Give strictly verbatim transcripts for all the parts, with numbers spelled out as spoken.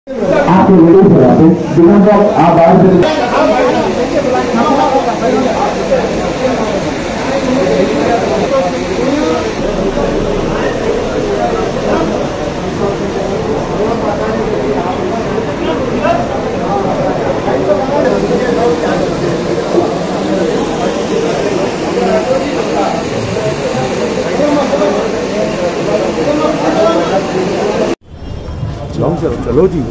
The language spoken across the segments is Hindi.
आपके वीडियो से आते जिन्होंने को आप बाहर से चलो चलो जी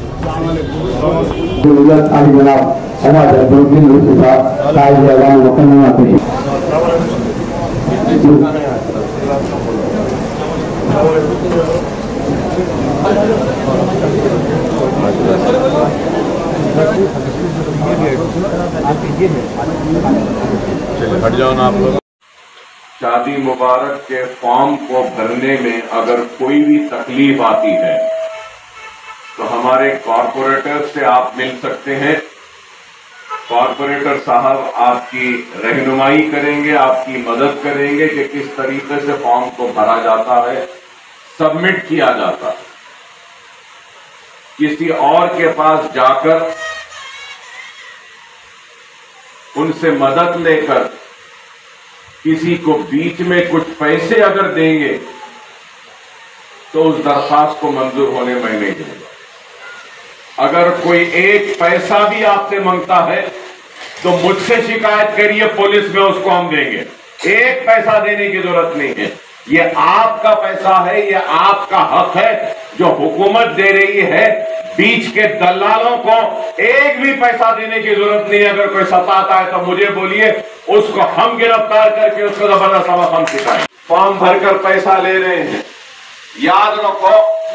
आज जनाब समाज दो दिन रूप से साथ जवान वतन में आते हैं हट जाओ ना आप लोग। शादी मुबारक के फॉर्म को भरने में अगर कोई भी तकलीफ आती है तो हमारे कॉरपोरेटर से आप मिल सकते हैं। कॉरपोरेटर साहब आपकी रहनुमाई करेंगे, आपकी मदद करेंगे कि किस तरीके से फॉर्म को भरा जाता है, सबमिट किया जाता है। किसी और के पास जाकर उनसे मदद लेकर किसी को बीच में कुछ पैसे अगर देंगे तो उस दरखास्त को मंजूर होने में नहीं देगा। अगर कोई एक पैसा भी आपसे मांगता है तो मुझसे शिकायत करिए, पुलिस में उसको हम देंगे। एक पैसा देने की जरूरत नहीं है, ये आपका पैसा है, ये आपका हक है जो हुकूमत दे रही है। बीच के दलालों को एक भी पैसा देने की जरूरत नहीं है। अगर कोई सताता है तो मुझे बोलिए, उसको हम गिरफ्तार करके उसको जबरदस्त सबक हम सिखाएं। फॉर्म भरकर पैसा ले रहे हैं, याद रखो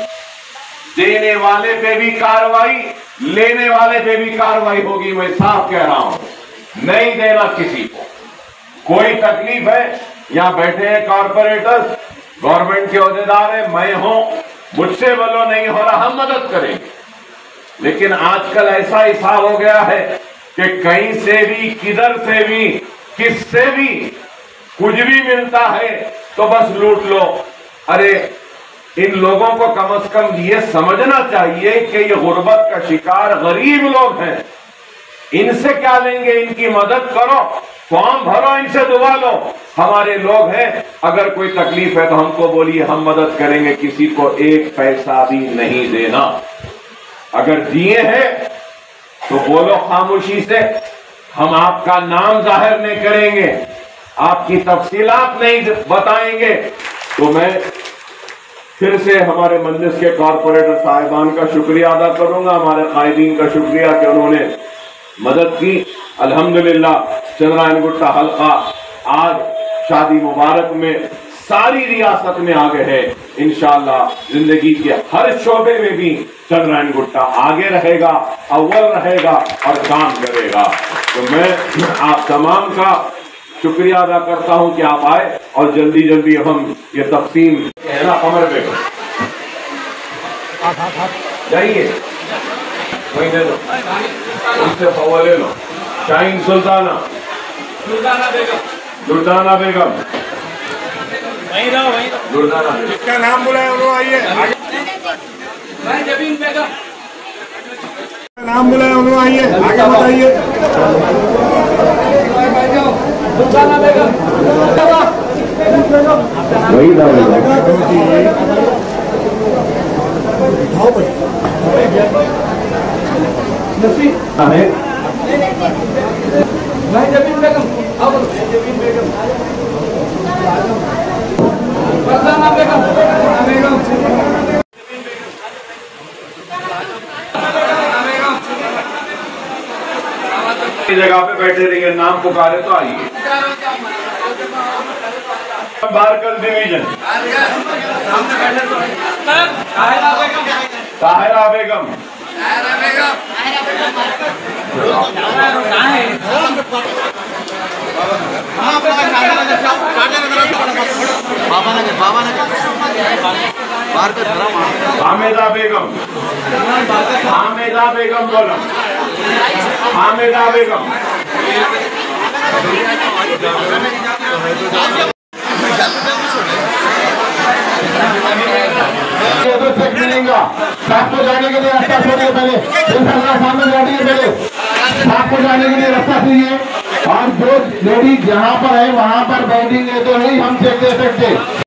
देने वाले पे भी कार्रवाई, लेने वाले पे भी कार्रवाई होगी। मैं साफ कह रहा हूं, नहीं देना किसी को। कोई तकलीफ है, यहां बैठे हैं कॉरपोरेटर्स, गवर्नमेंट के अहदेदार है, मैं हूं, मुझसे बोलो नहीं हो रहा, हम मदद करेंगे। लेकिन आजकल ऐसा हिसाब हो गया है कि कहीं से भी, किधर से भी, किससे भी कुछ भी मिलता है तो बस लूट लो। अरे इन लोगों को कम से कम ये समझना चाहिए कि ये गुर्बत का शिकार गरीब लोग हैं, इनसे क्या लेंगे, इनकी मदद करो, फॉर्म भरो, इनसे दुआ लो। हमारे लोग हैं, अगर कोई तकलीफ है तो हमको बोलिए, हम मदद करेंगे। किसी को एक पैसा भी नहीं देना। अगर दिए हैं तो बोलो खामोशी से, हम आपका नाम जाहिर नहीं करेंगे, आपकी तफसीलात नहीं बताएंगे। तो मैं फिर से हमारे मजलिस के कॉरपोरेटर साहिबान का शुक्रिया अदा करूंगा, हमारे कायदीन का शुक्रिया कि उन्होंने मदद की। अल्हम्दुलिल्लाह चंद्रायन गुट्टा हल्का आज शादी मुबारक में सारी रियासत में आगे है। इंशाअल्लाह जिंदगी के हर शोबे में भी चंद्रायन गुट्टा आगे रहेगा, अव्वल रहेगा और काम करेगा। तो मैं आप तमाम का शुक्रिया अदा करता हूं कि आप आए और जल्दी जल्दी हम ये तकसीम है ना कमर पे जाइए, वही दे लो, उससे फवा ले लो। शाहीन सुल्ताना, दुर्दाना बेगम, दुर्दाना बेगम, वहीं रहो, वहीं रहो। दुर्दाना जिसका नाम बुलाया वो आइए। जबीन बेगम, नाम बुलाया उन्होंने आइए, आगे बताइए। दुर्दाना बेगम, वही था जबीन बेगम, जबीन बेगम, दुर्दाना बेगम, बेगम जगह पे बैठे रहिए, नाम पुकारे तो आइए। बारकल डिवीजन, ताहिरा बेगम, ताहिरा बेगम, हामिदा बेगम, हामिदा बेगम बोलो, हामिदा बेगम, ये तो चेक मिलेगा। साथ को जाने के लिए रास्ता छोड़िए पहले, सामने जाइए पहले, साथ को जाने के लिए रास्ता चाहिए। और जो लेडीज जहाँ पर है वहाँ पर बैठेंगे तो नहीं हम चेक दे सकते।